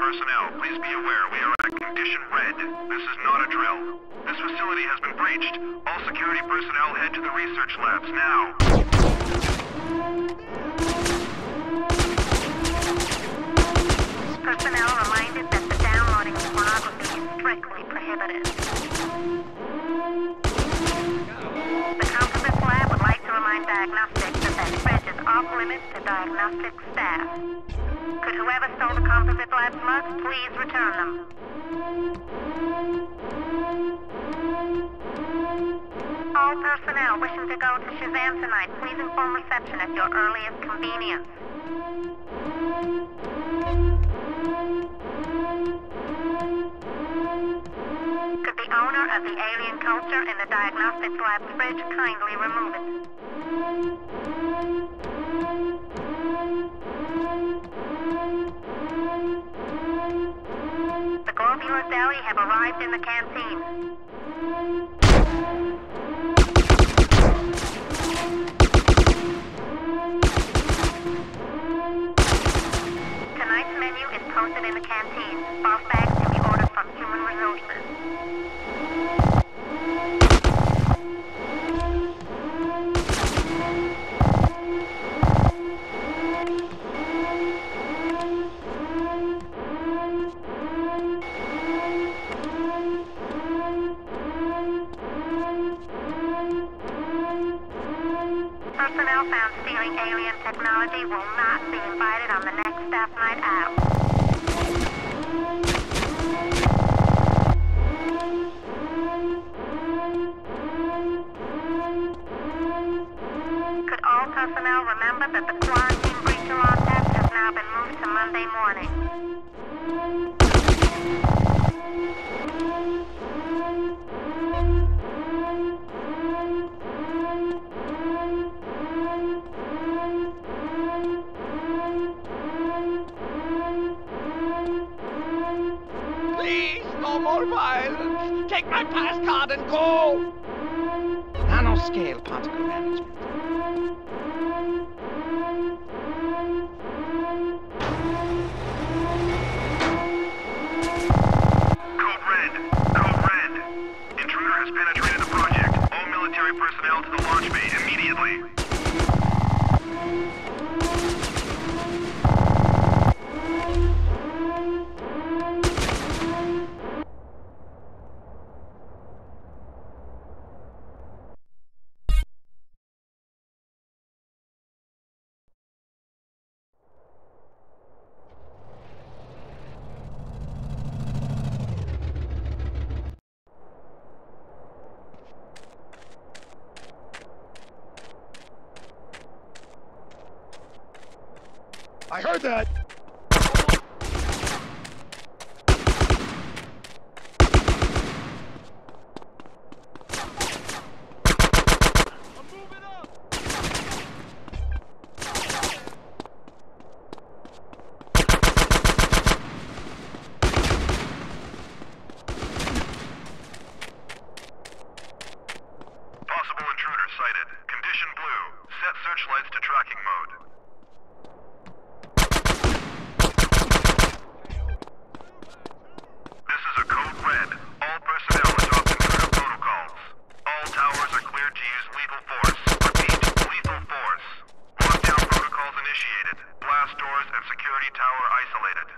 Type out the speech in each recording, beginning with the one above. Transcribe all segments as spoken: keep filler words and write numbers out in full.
personnel, please be aware we are at condition red. This is not a drill. This facility has been breached. All security personnel head to the research labs now. Personnel reminded that the downloading of pornography is strictly prohibited. The Composites Lab would like to remind diagnostics that that fridge is off limits to diagnostic staff. Could whoever stole the Composite Lab mugs please return them? All personnel wishing to go to Shazam tonight, please inform reception at your earliest convenience. Could the owner of the alien culture in the diagnostics lab fridge kindly remove it? The Globular Deli have arrived in the canteen. Tonight's menu is posted in the canteen. Boss bags can be ordered from Human Resources. Personnel found stealing alien technology will not be invited on the next staff night out. Could all personnel remember that the quarantine breach alarm test has now been moved to Monday morning? Please, no more violence. Take my pass card and go. Nanoscale particle management. Code Red. Code Red. Intruder has penetrated the project. All military personnel to the launch bay immediately. I heard that! Possible intruder sighted. Condition blue. Set searchlights to tracking mode. This is a code red. All personnel adopt intruder protocols. All towers are cleared to use lethal force. Repeat, lethal force. Lockdown protocols initiated. Blast doors and security tower isolated.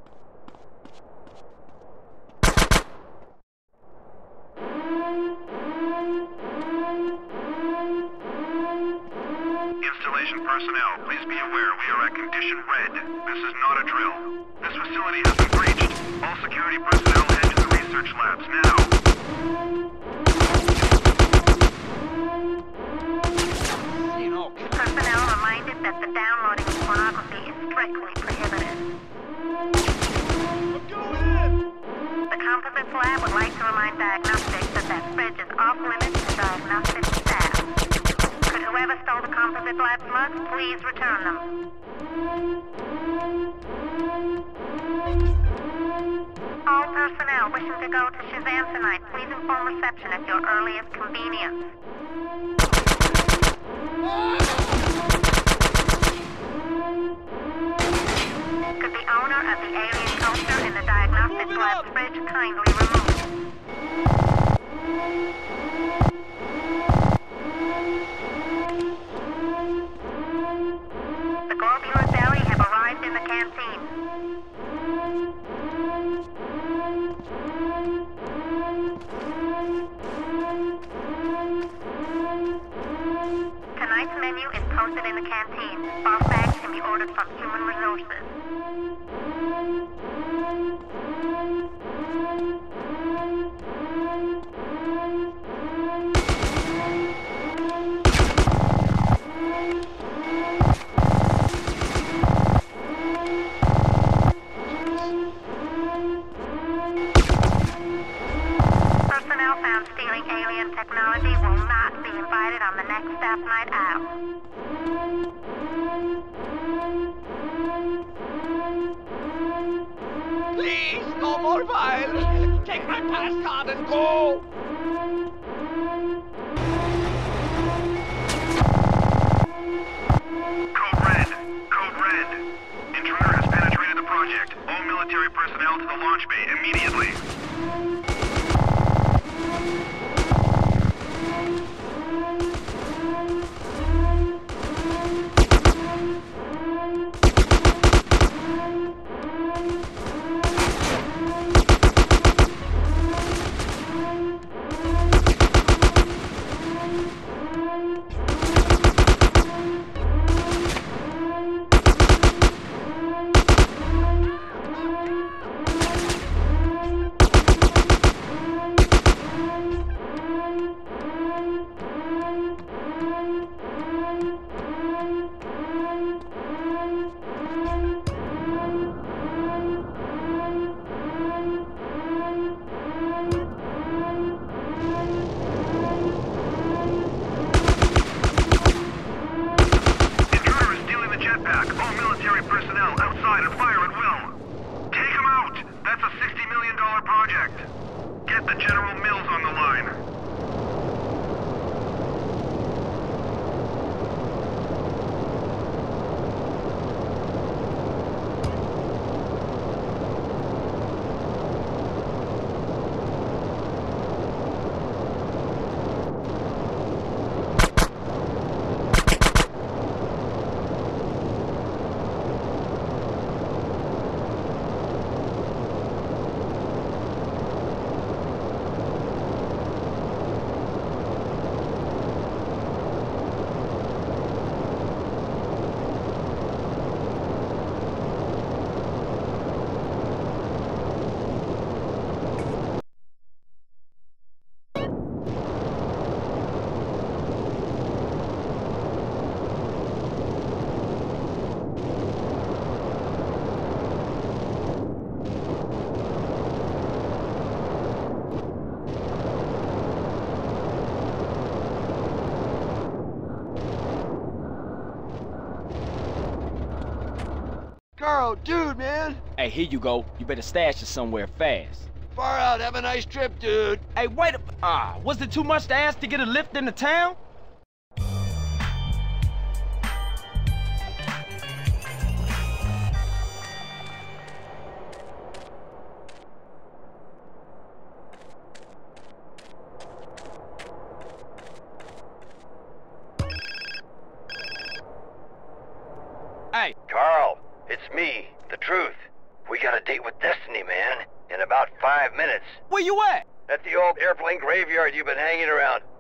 Installation personnel, please be aware we are at condition red. This is not a drill. This facility has been breached. All security personnel head to the research labs now. Personnel reminded that the downloading of pornography is strictly prohibited. The Composites Lab would like to remind diagnostics that that fridge is off limits to diagnostic staff. Could whoever stole the Composite Lab mugs please return them? All personnel wishing to go to Shazam tonight, please inform reception at your earliest convenience. Could the owner of the alien culture in Composite Labs fridge kindly removed. The globular deli have arrived in the canteen. Tonight's menu is posted in the canteen. Bar bags can be ordered from Human Resources. Personnel found stealing alien technology will not be invited on the next staff night out. Please, no more violence. Take my pass card and go. Code Red. Code Red. Intruder has penetrated the project. All military personnel to the launch bay immediately. Carl, dude, man. Hey, here you go. You better stash it somewhere fast. Far out. Have a nice trip, dude. Hey, wait a... Ah, was it too much to ask to get a lift into town? Hey. Carl, it's me, the Truth. We got a date with Destiny, man, in about five minutes. Where you at? At the old airplane graveyard you've been hanging around.